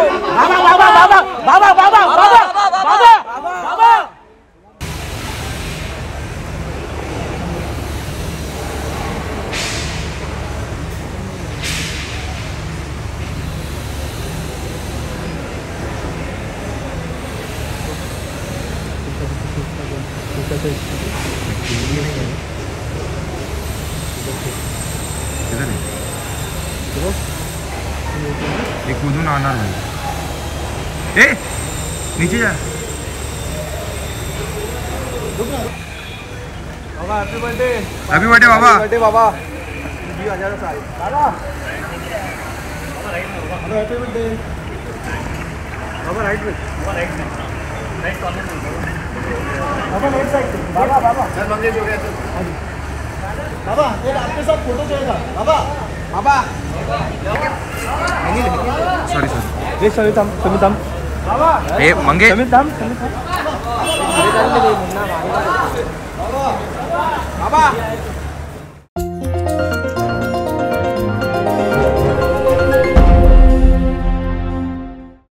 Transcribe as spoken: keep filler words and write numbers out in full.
बाबा बाबा बाबा बाबा बाबा बाबा बाबा एक कूदून आना है। ए नीचे जा। बाबा हैप्पी बर्थडे। हैप्पी बर्थडे बाबा। बर्थडे बाबा। जी हजार साल। बाबा हेलो हैप्पी बर्थडे। बाबा राइट में। बाबा राइट में। राइट कॉर्नर में। बाबा राइट साइड पे। बाबा बाबा सर मंदिर हो गया सर। बाबा एक आपके साथ फोटो चाहिए बाबा। बाबा सॉरी सर। ये समितम समितम बाबा ए मंगे समितम समितम बाबा बाबा